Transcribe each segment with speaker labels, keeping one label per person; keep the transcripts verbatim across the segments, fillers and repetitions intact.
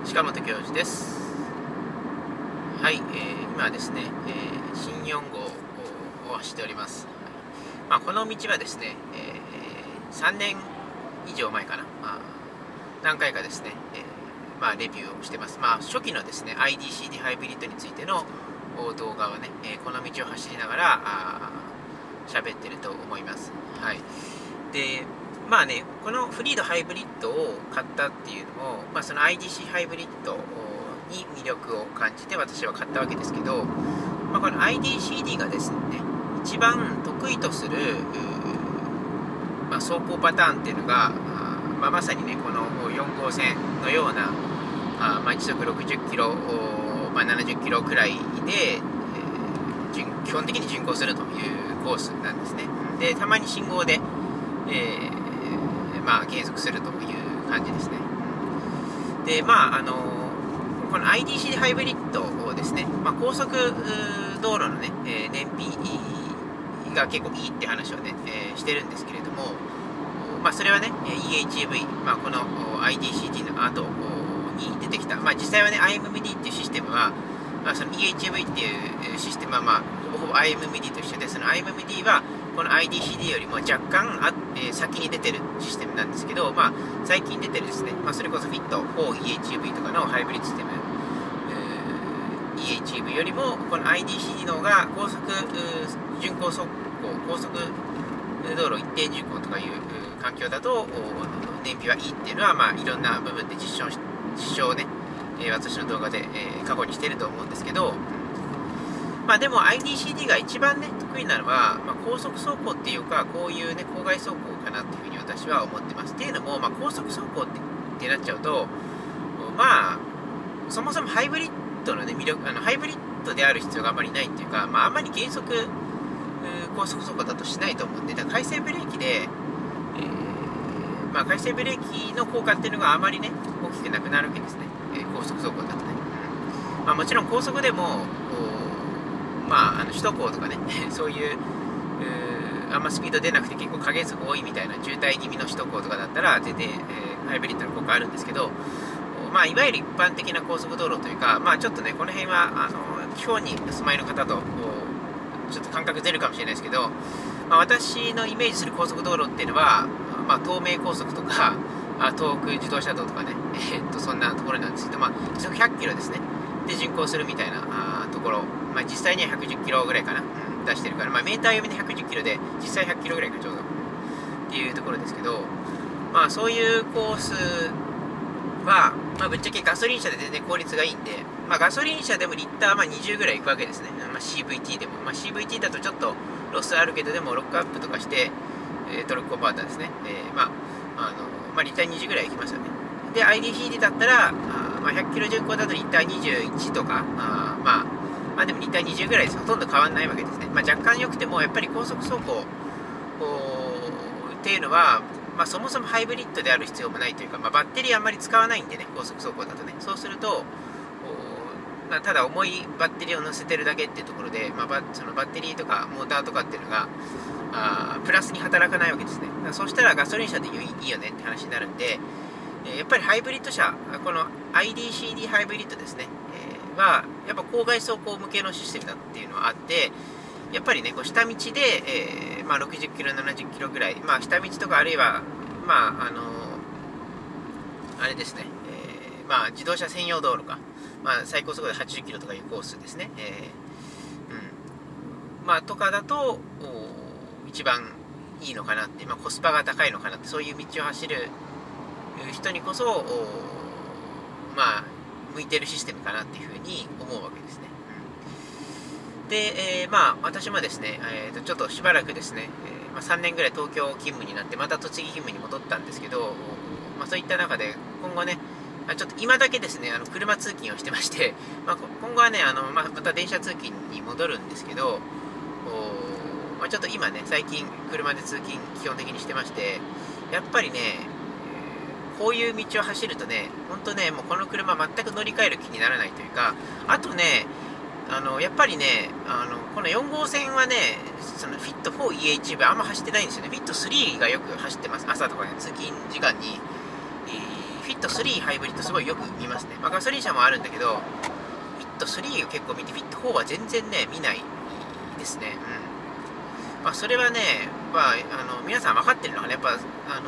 Speaker 1: 鹿本教授です。はい、えー、今はですね、えー、新よん号を走っております。まあ、この道はですね、えー、さんねん以上前かな、まあ、何回かですね、えーまあ、レビューをしてます。まあ、初期のですね アイディーシーディー ハイブリッドについての動画はね、えー、この道を走りながら喋ってると思います。はい。でまあね、このフリードハイブリッドを買ったっていうのも、まあ、その アイディーシー ハイブリッドに魅力を感じて私は買ったわけですけど、まあ、この アイディーシーディー がですね、一番得意とする、まあ、走行パターンっていうのが、まあ、まさにね、このよん号線のような、あまあ、時速ろくじゅっキロ、まあ、ななじゅっキロくらいで、えー、基本的に巡航するというコースなんですね。で、たまに信号で、えーまあ、継続するという感じですね。で、まあ、あのこの アイディーシーディー ハイブリッドをですね、まあ、高速道路のね、えー、燃費が結構いいって話をね、えー、してるんですけれども、まあ、それはね、イーエイチイーブイ、まあ、この アイディーシーディー の後に出てきた、まあ、実際はね、アイエムエムディー っていうシステムは、まあ、その イーエイチイーブイ っていうシステムは、まあ、ほぼほぼ アイエムエムディー と一緒で、その アイエムエムディー は、この アイディーシーディー よりも若干あ、えー、先に出てるシステムなんですけど、まあ、最近出てるですね、まあ、それこそ フィットフォーイーエイチイーブイ とかのハイブリッドシステム、イーエイチイーブイ よりもこの アイディーシーディー の方が高速巡航速攻、高速道路一定巡航とかいう環境だと燃費はいいっていうのは、まあ、いろんな部分で実証し実証をね、えー、私の動画で、えー、過去にしていると思うんですけど、まあでも アイディーシーディー が一番ね得意なのは、まあ、高速走行っていうか、こういうね郊外走行かなっていうふうに私は思ってます。っていうのも、まあ、高速走行って、ってなっちゃうと、まあそもそもハイブリッドのね魅力、あのハイブリッドである必要があまりないっていうか、まああんまり減速高速走行だとしないと思うんで、だから回生ブレーキで、えー、まあ回生ブレーキの効果っていうのがあまりね大きくなくなるわけですね、えー、高速走行だとね。まあ、もちろん高速でもまあ、あの首都高とかねそういう、うあんまスピード出なくて結構加減速多いみたいな渋滞気味の首都高とかだったら全然、えー、ハイブリッドの効果あるんですけど、まあ、いわゆる一般的な高速道路というか、まあ、ちょっとねこの辺はあの地方にお住まいの方とちょっと感覚出るかもしれないですけど、まあ、私のイメージする高速道路っていうのは、まあ、東名高速とかあ東北自動車道とかね、えー、っとそんなところなんですけど、まあ、時速ひゃっキロですねで巡航するみたいなあところ、まあ、実際にはひゃくじゅっキロぐらいかな、うん、出してるから、まあ、メーター読みでひゃくじゅっキロで実際ひゃっキロぐらいかちょうどっていうところですけど、まあそういうコースは、まあ、ぶっちゃけガソリン車で全然効率がいいんで、まあ、ガソリン車でもリッターまあにじゅうぐらいいくわけですね、まあ、シーブイティー でも、まあ、シーブイティー だとちょっとロスあるけどでもロックアップとかして、えー、トルクコンバーターですね、えー、まああのまあ、リッターにじゅうぐらいいきますよね。で アイディーシーディー だったらあ、まあ、ひゃっキロ巡航だとリッターにじゅういちとかあ、まあ、まあでもリッターにじゅうぐらいです。ほとんど変わらないわけですね。まあ、若干良くてもやっぱり高速走行っていうのは、まあ、そもそもハイブリッドである必要もないというか、まあ、バッテリーあんまり使わないんでね、高速走行だとね。そうすると、まあ、ただ重いバッテリーを乗せてるだけっていうところで、まあ、バそのバッテリーとかモーターとかっていうのがあプラスに働かないわけですね。だからそうしたらガソリン車でいいよねって話になるんで、やっぱりハイブリッド車、この アイディーシーディー ハイブリッドですね、えー、はやっぱ郊外走行向けのシステムだっていうのはあって、やっぱりねこう下道で、えーまあ、ろくじゅっキロななじゅっキロぐらい、まあ、下道とかあるいはまああのー、あれですね、えー、まあ自動車専用道路か、まあ、最高速度はちじゅっキロとかいうコースですね、えーうんまあ、とかだと一番いいのかなって、まあ、コスパが高いのかなって、そういう道を走る人にこそまあ向いてるシステムかなっていうふうに思うわけですね。で、えー、まあ私もですね、えー、とちょっとしばらくですね、えーまあ、さんねんぐらい東京勤務になってまた栃木勤務に戻ったんですけど、まあ、そういった中で今後ねちょっと今だけですねあの車通勤をしてまして、まあ、今後はねあの、まあ、また電車通勤に戻るんですけど、まあ、ちょっと今ね最近車で通勤基本的にしてまして、やっぱりねこういう道を走るとね、本当ね、もうこの車全く乗り換える気にならないというか、あとね、あのやっぱりね、あのこのよん号線はね、そのフィットフォーイーエイチイーブイあんま走ってないんですよね。フィットスリーがよく走ってます。朝とかね、通勤時間に、えー、フィッットスリーハイブリッドすごいよく見ますね。まあ、ガソリン車もあるんだけど、フィットスリーを結構見て、フィットフォーは全然ね、見ないですね。うん。まあ、それはね、まあ、あの皆さん分かってるのがね、やっぱ、あの、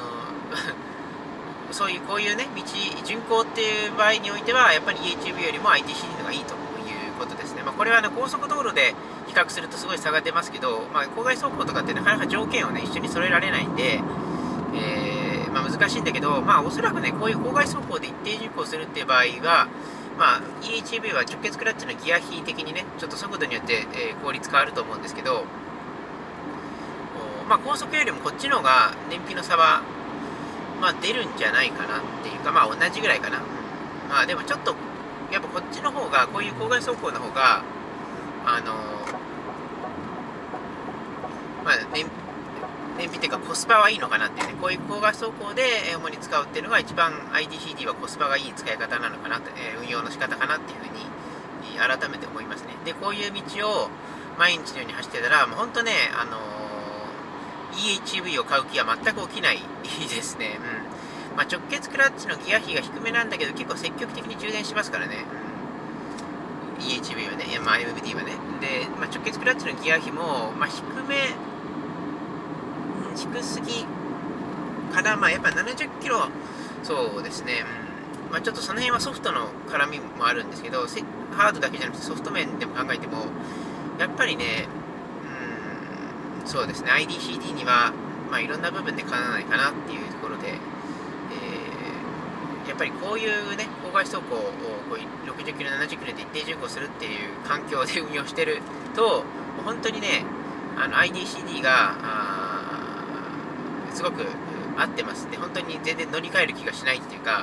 Speaker 1: そういう、こういうね、道、巡航っていう場合においては、やっぱり イーエイチブイ よりも アイティーシーディー の方がいいということですね。まあ、これはね、高速道路で比較するとすごい差が出ますけど、まあ、郊外走行とかってなかなか条件をね、一緒に揃えられないんで、えーまあ、難しいんだけど、まあ、おそらくね、こういう郊外走行で一定巡航するっていう場合は、まあ、イーエイチブイ は直結クラッチのギア比的にね、ちょっと速度によって、えー、効率変わると思うんですけど、まあ、高速よりもこっちの方が燃費の差は、まあ、出るんじゃないかなっていうか、まあ、同じぐらいかな。まあ、でもちょっと、やっぱこっちの方が、こういう郊外走行の方が、あのー、まあ、燃燃費っていうかコスパはいいのかなっていうね、こういう郊外走行で主に使うっていうのが一番 アイティーシーディー はコスパがいい使い方なのかなって、えー、運用の仕方かなっていうふうに改めて思いますね。で、こういう道を毎日のように走ってたら、もう本当ね、あのー、イーエイチブイ を買う気は全く起きないですね。うん。まあ、直結クラッチのギア比が低めなんだけど、結構積極的に充電しますからね。うん、イーエイチブイ はね、いやまあ、エムディー はね。で、まあ、直結クラッチのギア比も、まあ、低め、低すぎから、まあ、やっぱななじゅっキロ、そうですね、うん、まあ、ちょっとその辺はソフトの絡みもあるんですけど、ハードだけじゃなくてソフト面でも考えても、やっぱりね、うん、そうですね、アイティーシーディー には、まあ、いろんな部分でかなわないかなっていうところで、えー、やっぱりこういうね、郊外走行をこうろくじゅっキロ、ななじゅっキロで一定巡航するっていう環境で運用してると、本当にね、あの アイティーシーディー が、すごく合ってますね。本当に全然乗り換える気がしないっていうか、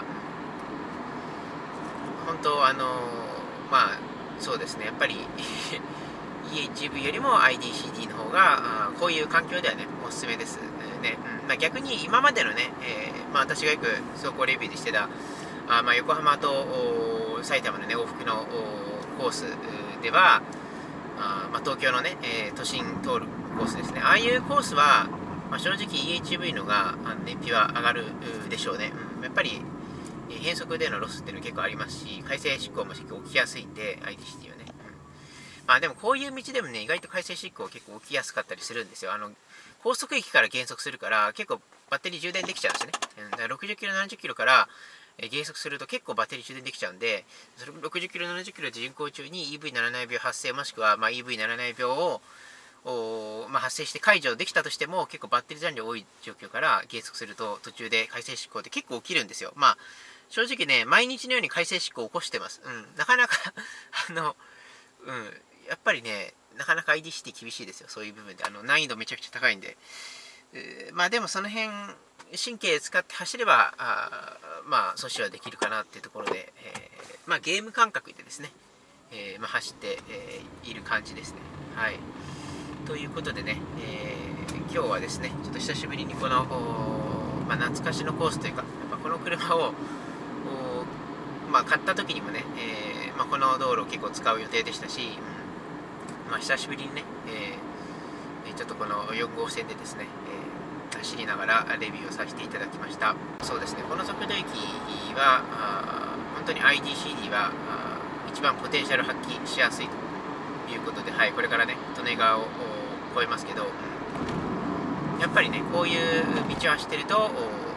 Speaker 1: 本当あのまあそうですね、やっぱりイーエイチブイ よりも アイティーシーディー の方がこういう環境ではねおすすめですね。うん、まあ、逆に今までのね、えーまあ、私がよく走行レビューでしてたあ、まあ、横浜と埼玉のね往復のコースではあ、まあ、東京のね、えー、都心通るコースですね。ああいうコースはまあ、正直 イーエイチブイ のが燃費は上がるでしょうね。うん、やっぱり変速でのロスっていうの結構ありますし、回生執行も結構起きやすいんで、アイティーシーディー はね。うん、まあでもこういう道でもね、意外と回生執行結構起きやすかったりするんですよ。あの、高速駅から減速するから、結構バッテリー充電できちゃうんですね。うん、だからろくじゅっキロ、ななじゅっキロから減速すると結構バッテリー充電できちゃうんで、ろくじゅっキロ、ななじゅっキロで巡航中に イーブイななじゅうなな 秒発生もしくはまあ イーブイななじゅうなな 秒をまあ、発生して解除できたとしても結構バッテリー残量多い状況から減速すると途中で回生執行って結構起きるんですよ。まあ正直ね毎日のように回生執行を起こしてます。うん、なかなかあの、うん、やっぱりねなかなか アイティーシーディー 厳しいですよ。そういう部分であの難易度めちゃくちゃ高いんで、えー、まあでもその辺神経使って走ればあまあ阻止はできるかなっていうところで、えー、まあゲーム感覚でですね、えーまあ、走って、えー、いる感じですね。はい。ということでね、えー、今日はですね、ちょっと久しぶりにこの、まあ、懐かしのコースというか、やっぱこの車を、まあ、買った時にもね、えーまあ、この道路を結構使う予定でしたし、うんまあ、久しぶりにね、えー、ちょっとこのよん号線でですね、えー、走りながらレビューをさせていただきました。そうですね、この速度域は、本当に アイティーシーディー は一番ポテンシャル発揮しやすいということで、はい、これからね、利根川を越えますけど、やっぱりね、こういう道を走ってると、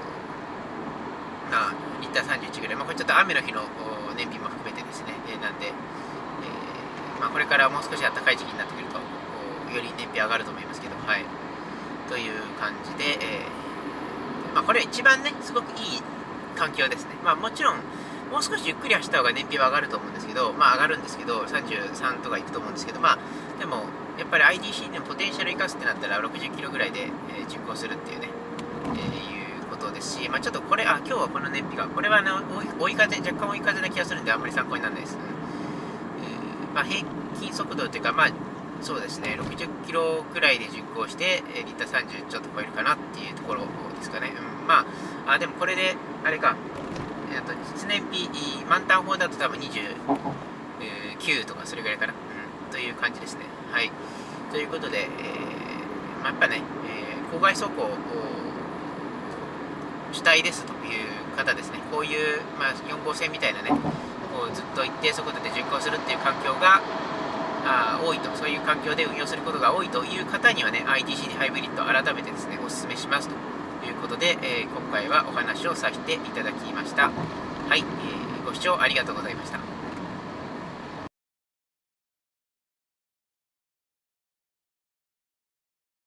Speaker 1: まあ、リッターさんじゅういちぐらい、まあ、これちょっと雨の日の燃費も含めてですね、えー、なんで、えーまあ、これからもう少し暖かい時期になってくると、より燃費上がると思いますけど、はい、という感じで、えーまあ、これ一番ね、すごくいい環境ですね。まあ、もちろん、もう少しゆっくり走った方が燃費は上がると思うんですけど、まあ上がるんですけど、さんじゅうさんとかいくと思うんですけど、まあ、でも、やっぱり アイティーシーディー のポテンシャルを生かすってなったら、ろくじゅっキロぐらいで、えー、巡航するっていうね、えー、いうことですし、まあちょっとこれ、あ、今日はこの燃費が、これは、ね、追い風、若干追い風な気がするんで、あんまり参考にならないです。えー、まあ平均速度というか、まあ、そうですね、ろくじゅっキロくらいで巡航して、えー、リッターさんじゅうちょっと超えるかなっていうところですかね。うん、まあ、あ、でもこれで、あれか、あと実燃費満タン砲だと多分にじゅうきゅうとかそれぐらいかな、うん、という感じですね。はい。ということで、えーまあ、やっぱね、えー、郊外走行主体ですという方ですね、こういう、まあ、よん号線みたいなね、こうずっと一定速度で巡航するっていう環境があ多いと、そういう環境で運用することが多いという方にはね、アイティーシーディー ハイブリッド改めてですね、お勧めしますということで、えー、今回はお話をさせていただきました。はい、えー、ご視聴ありがとうございました。